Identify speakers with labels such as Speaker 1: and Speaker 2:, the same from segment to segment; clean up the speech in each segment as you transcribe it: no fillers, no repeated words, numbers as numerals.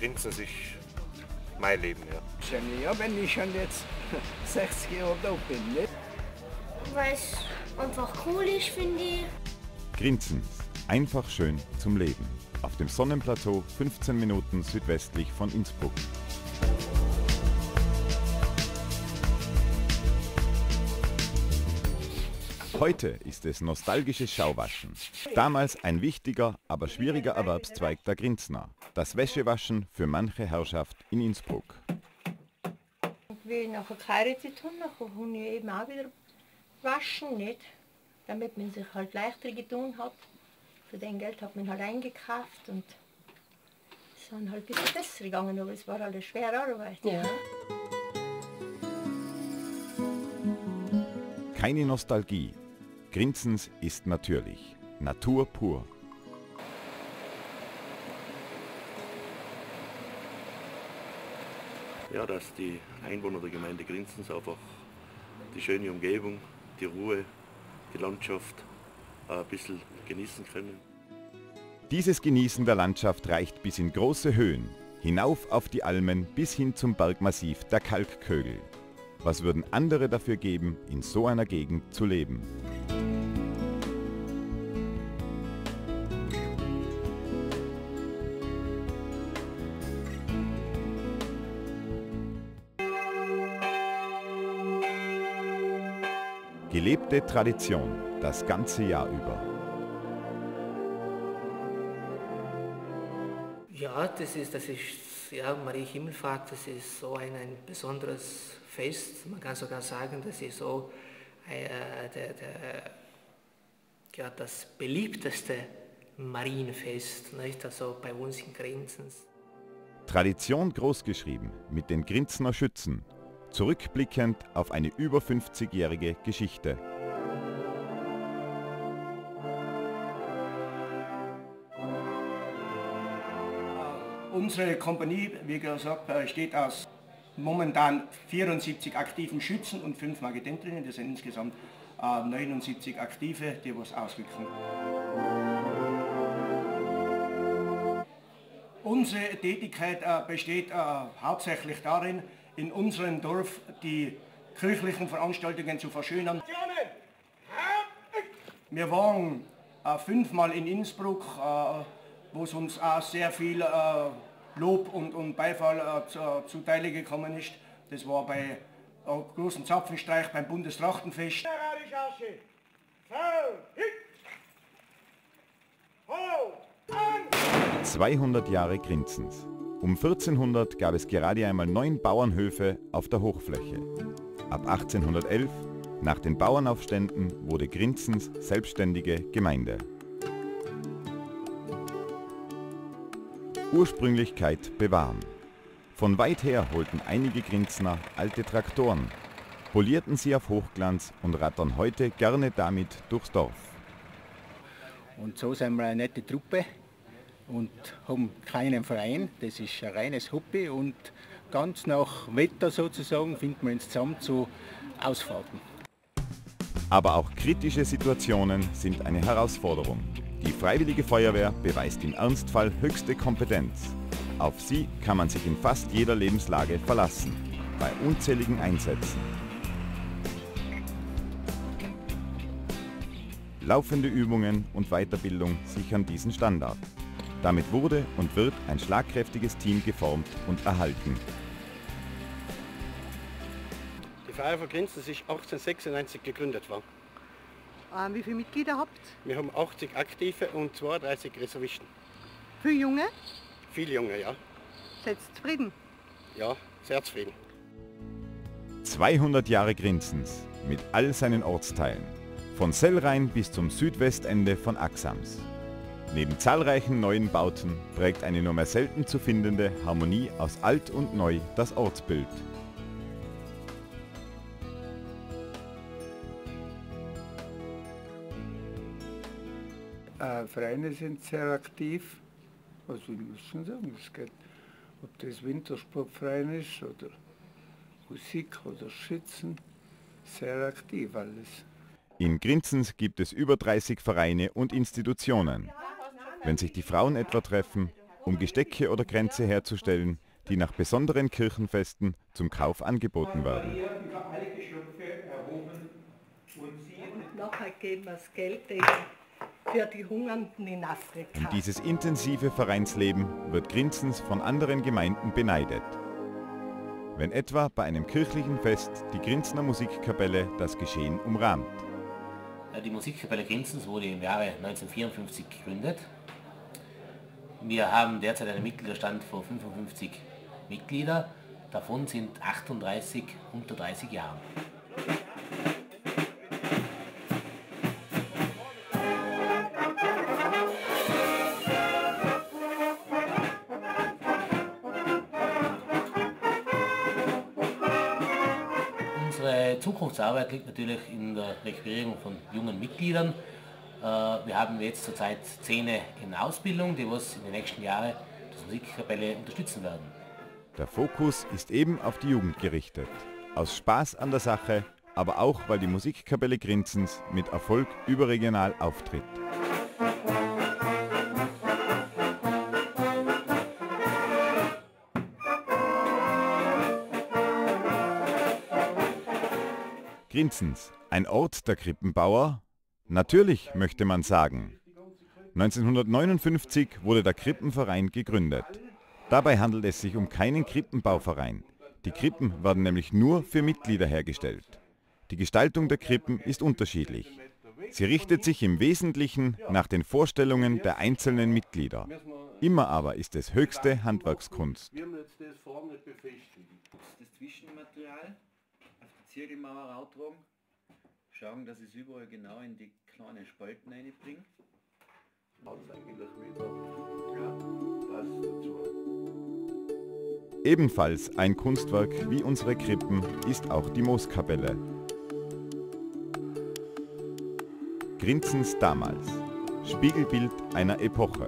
Speaker 1: Grinzens ist mein Leben, ja.
Speaker 2: Ja, wenn ich schon jetzt 60 Jahre da bin, nicht?
Speaker 3: Weil es einfach cool ist, finde ich.
Speaker 4: Grinzens, einfach schön zum Leben. Auf dem Sonnenplateau 15 Minuten südwestlich von Innsbruck. Heute ist es nostalgisches Schauwaschen. Damals ein wichtiger, aber schwieriger Erwerbszweig der Grinzner. Das Wäschewaschen für manche Herrschaft in Innsbruck.
Speaker 5: Wie ich nachher geheiratet habe, nachher habe ich eben auch wieder waschen, nicht? Damit man sich halt leichter getan hat. Für den Geld hat man halt eingekauft und es ist dann halt ein bisschen besser gegangen, aber es war halt eine schwere Arbeit. Ja.
Speaker 4: Keine Nostalgie. Grinzens ist natürlich. Natur pur.
Speaker 6: Ja, dass die Einwohner der Gemeinde Grinzens einfach die schöne Umgebung, die Ruhe, die Landschaft ein bisschen genießen können.
Speaker 4: Dieses Genießen der Landschaft reicht bis in große Höhen, hinauf auf die Almen bis hin zum Bergmassiv der Kalkkögel. Was würden andere dafür geben, in so einer Gegend zu leben? Gelebte Tradition, das ganze Jahr über.
Speaker 7: Ja, das ist ja, Marie Himmelfahrt, das ist so ein besonderes Fest. Man kann sogar sagen, das ist so das beliebteste Marienfest, nicht? Also bei uns in Grinzens.
Speaker 4: Tradition großgeschrieben mit den Grinzner Schützen. Zurückblickend auf eine über 50-jährige Geschichte.
Speaker 2: Unsere Kompanie, wie gesagt, besteht aus momentan 74 aktiven Schützen und 5 Marketentrinnen. Das sind insgesamt 79 Aktive, die was ausrücken. Unsere Tätigkeit besteht hauptsächlich darin, in unserem Dorf die kirchlichen Veranstaltungen zu verschönern. Wir waren 5-mal in Innsbruck, wo es uns auch sehr viel Lob und Beifall zuteile gekommen ist. Das war bei großen Zapfenstreich beim Bundestrachtenfest.
Speaker 4: 200 Jahre Grinzens. Um 1400 gab es gerade einmal 9 Bauernhöfe auf der Hochfläche. Ab 1811, nach den Bauernaufständen, wurde Grinzens selbstständige Gemeinde. Ursprünglichkeit bewahren. Von weit her holten einige Grinzner alte Traktoren, polierten sie auf Hochglanz und rattern heute gerne damit durchs Dorf.
Speaker 8: Und so sind wir eine nette Truppe und haben keinen Verein, das ist ein reines Hobby und ganz nach Wetter sozusagen finden wir uns zusammen zu Ausfahrten.
Speaker 4: Aber auch kritische Situationen sind eine Herausforderung. Die Freiwillige Feuerwehr beweist im Ernstfall höchste Kompetenz. Auf sie kann man sich in fast jeder Lebenslage verlassen, bei unzähligen Einsätzen. Laufende Übungen und Weiterbildung sichern diesen Standard. Damit wurde und wird ein schlagkräftiges Team geformt und erhalten.
Speaker 9: Die Feuerwehr Grinzens ist 1896 gegründet worden.
Speaker 10: Wie viele Mitglieder habt ihr?
Speaker 9: Wir haben 80 Aktive und 32 Reservisten.
Speaker 10: Viele Junge?
Speaker 9: Viele Junge, ja.
Speaker 10: Seid ihr zufrieden?
Speaker 9: Ja, sehr zufrieden.
Speaker 4: 200 Jahre Grinzens mit all seinen Ortsteilen. Von Sellrhein bis zum Südwestende von Axams. Neben zahlreichen neuen Bauten prägt eine nur mehr selten zu findende Harmonie aus Alt und Neu das Ortsbild.
Speaker 11: Vereine sind sehr aktiv, also ich muss schon sagen, es geht, ob das Wintersportverein ist oder Musik oder Schützen, sehr aktiv alles.
Speaker 4: In Grinzens gibt es über 30 Vereine und Institutionen. Wenn sich die Frauen etwa treffen, um Gestecke oder Kränze herzustellen, die nach besonderen Kirchenfesten zum Kauf angeboten werden.
Speaker 5: Und nachher geben wir das Geld eben für die Hungernden in Afrika.
Speaker 4: Um dieses intensive Vereinsleben wird Grinzens von anderen Gemeinden beneidet. Wenn etwa bei einem kirchlichen Fest die Grinzner Musikkapelle das Geschehen umrahmt.
Speaker 7: Die Musikkapelle Grinzens wurde im Jahre 1954 gegründet. Wir haben derzeit einen Mitgliederstand von 55 Mitgliedern, davon sind 38 unter 30 Jahren. Unsere Zukunftsarbeit liegt natürlich in der Rekrutierung von jungen Mitgliedern. Wir haben jetzt zurzeit 10 in Ausbildung, die was in den nächsten Jahren die Musikkapelle unterstützen werden.
Speaker 4: Der Fokus ist eben auf die Jugend gerichtet. Aus Spaß an der Sache, aber auch, weil die Musikkapelle Grinzens mit Erfolg überregional auftritt. Grinzens, ein Ort der Krippenbauer? Natürlich, möchte man sagen. 1959 wurde der Krippenverein gegründet. Dabei handelt es sich um keinen Krippenbauverein. Die Krippen werden nämlich nur für Mitglieder hergestellt. Die Gestaltung der Krippen ist unterschiedlich. Sie richtet sich im Wesentlichen nach den Vorstellungen der einzelnen Mitglieder. Immer aber ist es höchste Handwerkskunst.
Speaker 12: Das Zwischenmaterial auf die Ziegelmauer rauftragen, schauen, dass es überall genau in die kleinen Spalten reinbringt.
Speaker 4: Ebenfalls ein Kunstwerk wie unsere Krippen ist auch die Mooskapelle. Grinzens damals. Spiegelbild einer Epoche.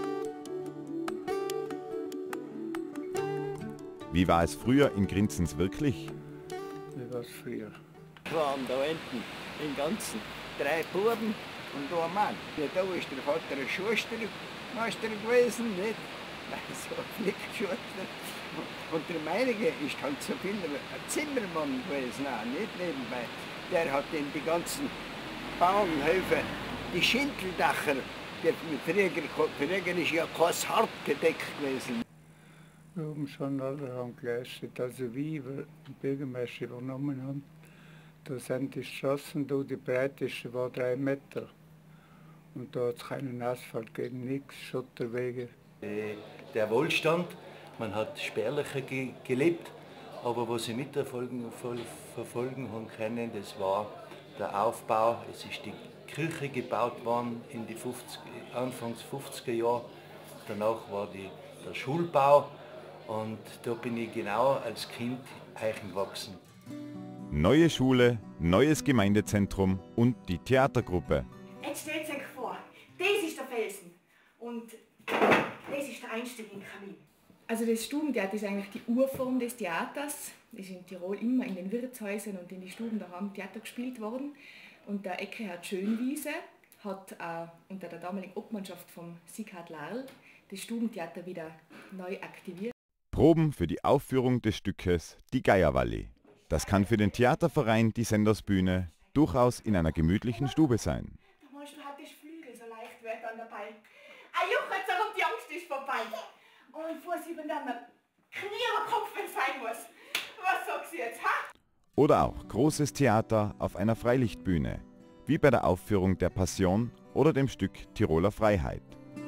Speaker 4: Wie war es früher in Grinzens wirklich?
Speaker 11: Wie war es früher?
Speaker 13: Wir waren da hinten den ganzen 3 Buben und ein Mann. Ja, da ist der Vater ein Schustermeister gewesen, nicht? Also Flickschuster. Und der meinige ist halt so viel ein Zimmermann gewesen, auch nicht nebenbei. Der hat in die ganzen Bauernhöfe, die Schindeldächer, früher ist ja kein Hart gedeckt gewesen.
Speaker 11: Wir haben schon allerhand geleistet, also wie wir den Bürgermeister übernommen haben. Da sind die Straßen, da die breiteste war 3 Meter. Und da hat es keinen Asphalt gegeben, nichts, Schotterwege.
Speaker 6: Der Wohlstand, man hat spärlicher gelebt, aber was sie mitverfolgen haben können, das war der Aufbau. Es ist die Kirche gebaut worden in die Anfangs 50er Jahre. Danach war der Schulbau und da bin ich genau als Kind eingewachsen.
Speaker 4: Neue Schule, neues Gemeindezentrum und die Theatergruppe.
Speaker 14: Jetzt stellt euch vor, das ist der Felsen und das ist der Einstieg in den Kamin. Also das Stubentheater ist eigentlich die Urform des Theaters. Das ist in Tirol immer in den Wirtshäusern und in den Stuben da haben Theater gespielt worden. Und der Eckehard Schönwiese hat unter der damaligen Obmannschaft von Sieghard Larl das Stubentheater wieder neu aktiviert.
Speaker 4: Proben für die Aufführung des Stückes Die Geierwalli. Das kann für den Theaterverein Die Sendersbühne durchaus in einer gemütlichen Stube sein.
Speaker 14: Da meinst du, hat das Flügel so leicht wird an dabei. Juchat's, und die Angst ist vorbei. Und vor 7 dann Knie über Kopf, wenn es sein muss. Was sagst du jetzt, ha?
Speaker 4: Oder auch großes Theater auf einer Freilichtbühne, wie bei der Aufführung der Passion oder dem Stück Tiroler Freiheit.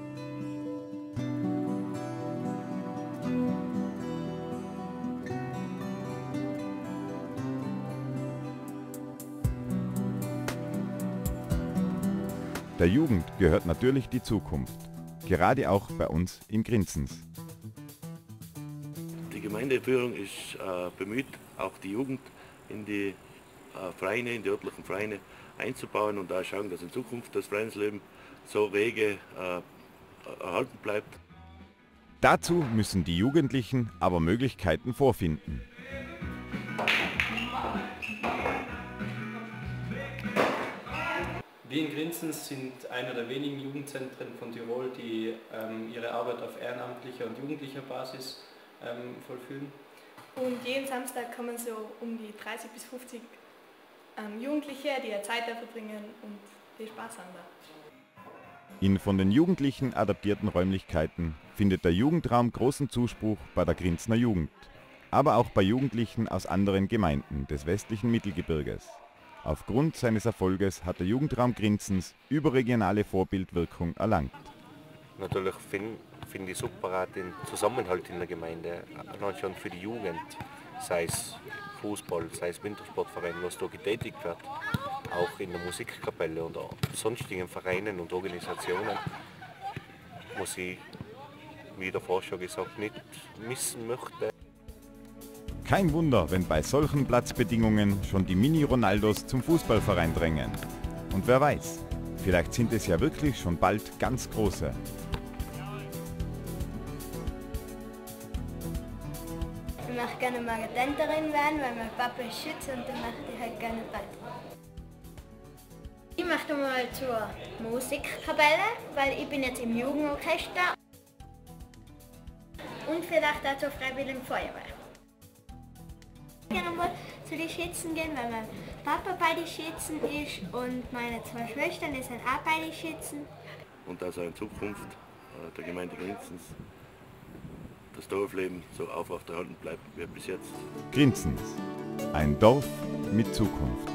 Speaker 4: Der Jugend gehört natürlich die Zukunft, gerade auch bei uns in Grinzens.
Speaker 6: Die Gemeindeführung ist bemüht, auch die Jugend in die Vereine, in die örtlichen Vereine einzubauen und da schauen, dass in Zukunft das Vereinsleben so rege erhalten bleibt.
Speaker 4: Dazu müssen die Jugendlichen aber Möglichkeiten vorfinden.
Speaker 15: Wir in Grinzens sind einer der wenigen Jugendzentren von Tirol, die ihre Arbeit auf ehrenamtlicher und jugendlicher Basis vollführen.
Speaker 16: Und jeden Samstag kommen so um die 30 bis 50 Jugendliche, die ja Zeit da verbringen und die Spaß haben da.
Speaker 4: In von den Jugendlichen adaptierten Räumlichkeiten findet der Jugendraum großen Zuspruch bei der Grinzner Jugend, aber auch bei Jugendlichen aus anderen Gemeinden des westlichen Mittelgebirges. Aufgrund seines Erfolges hat der Jugendraum Grinzens überregionale Vorbildwirkung erlangt.
Speaker 1: Natürlich finde ich super auch den Zusammenhalt in der Gemeinde, allein schon für die Jugend, sei es Fußball, sei es Wintersportverein, was da getätigt wird, auch in der Musikkapelle und sonstigen Vereinen und Organisationen, muss ich, wie davor schon gesagt, nicht missen möchte.
Speaker 4: Kein Wunder, wenn bei solchen Platzbedingungen schon die Mini-Ronaldos zum Fußballverein drängen. Und wer weiß, vielleicht sind es ja wirklich schon bald ganz große.
Speaker 3: Ich möchte gerne Marionettenterin werden, weil mein Papa ist Schütze und dann möchte ich halt gerne Ball. Ich möchte mal zur Musikkapelle, weil ich bin jetzt im Jugendorchester. Und vielleicht auch zur Freiwilligen Feuerwehr. Ich gerne mal zu den Schützen gehen, weil mein Papa bei den Schützen ist und meine 2 Schwestern, die sind auch bei den Schützen.
Speaker 17: Und dass auch in Zukunft der Gemeinde Grinzens das Dorfleben so aufrechterhalten bleibt wie bis jetzt.
Speaker 4: Grinzens, ein Dorf mit Zukunft.